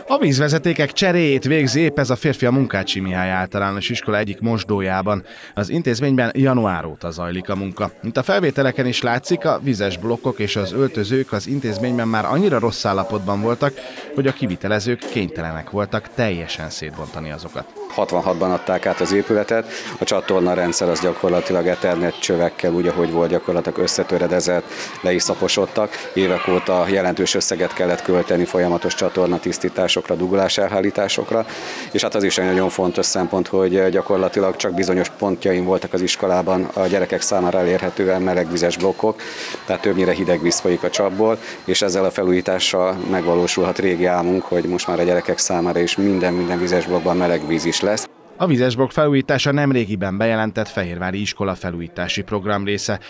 A vízvezetékek cseréjét végzi épp ez a férfi a Munkácsy Mihály Általános Iskola egyik mosdójában. Az intézményben január óta zajlik a munka. Mint a felvételeken is látszik, a vizes blokkok és az öltözők az intézményben már annyira rossz állapotban voltak, hogy a kivitelezők kénytelenek voltak teljesen szétbontani azokat. 66-ban adták át az épületet, a csatornarendszer az gyakorlatilag Ethernet csövekkel, úgy ahogy volt, gyakorlatilag összetöredezett, le is szaposodtak. Évek óta jelentős összeget kellett költeni folyamatos csatornatisztításokra, dugulás elhárításokra, és hát az is egy nagyon fontos szempont, hogy gyakorlatilag csak bizonyos pontjain voltak az iskolában a gyerekek számára elérhetően melegvizes blokkok, tehát többnyire hideg víz folyik a csapból, és ezzel a felújítással megvalósulhat régi álmunk, hogy most már a gyerekek számára is minden vizes blokkban meleg víz is lesz. A vizesblokk felújítása nemrégiben bejelentett fehérvári iskola felújítási program része.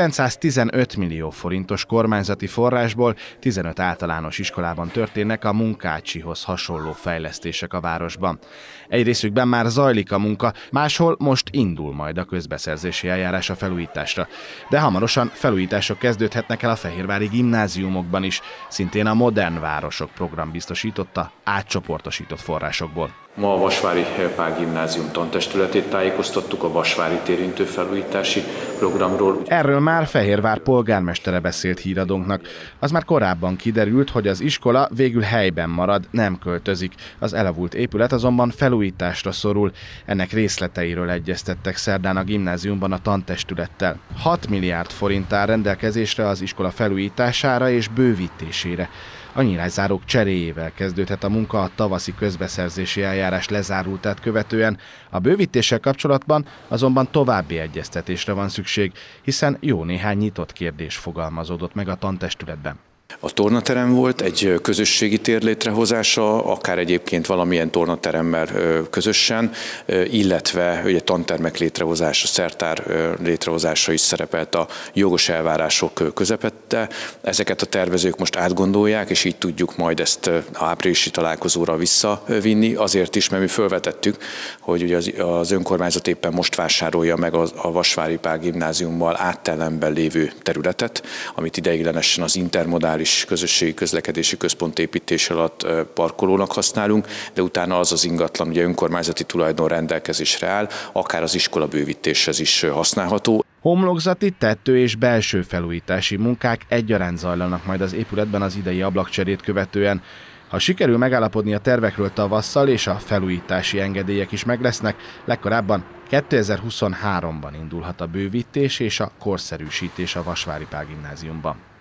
915 millió forintos kormányzati forrásból 15 általános iskolában történnek a Munkácsyhoz hasonló fejlesztések a városban. Egy részükben már zajlik a munka, máshol most indul majd a közbeszerzési eljárás a felújításra. De hamarosan felújítások kezdődhetnek el a fehérvári gimnáziumokban is, szintén a Modern Városok program biztosította átcsoportosított forrásokból. Ma a Vasvári Pál Gimnázium tantestületét tájékoztattuk a Vasvárit érintő felújítási programról. Erről már Fehérvár polgármestere beszélt híradónknak. Az már korábban kiderült, hogy az iskola végül helyben marad, nem költözik. Az elavult épület azonban felújításra szorul. Ennek részleteiről egyeztettek szerdán a gimnáziumban a tantestülettel. 6 milliárd forint áll rendelkezésre az iskola felújítására és bővítésére. A nyilászárók cseréjével kezdődhet a munka a tavaszi közbeszerzési eljárás lezárultát követően. A bővítéssel kapcsolatban azonban további egyeztetésre van szükség, hiszen jó néhány nyitott kérdés fogalmazódott meg a tantestületben. A tornaterem volt egy közösségi tér létrehozása, akár egyébként valamilyen tornateremmel közösen, illetve egy tantermek létrehozása, szertár létrehozása is szerepelt a jogos elvárások közepette. Ezeket a tervezők most átgondolják, és így tudjuk majd ezt áprilisi találkozóra visszavinni. Azért is, mert mi felvetettük, hogy ugye az önkormányzat éppen most vásárolja meg a Vasvári Pál Gimnáziummal áttellenben lévő területet, amit ideiglenesen az intermodális közösségi közlekedési központ építés alatt parkolónak használunk, de utána az az ingatlan ugye önkormányzati tulajdon rendelkezésre áll, akár az iskola bővítéshez is használható. Homlokzati, tető és belső felújítási munkák egyaránt zajlanak majd az épületben az idei ablakcserét követően. Ha sikerül megállapodni a tervekről tavasszal és a felújítási engedélyek is meglesznek, legkorábban 2023-ban indulhat a bővítés és a korszerűsítés a Vasvári Pál Gimnáziumban.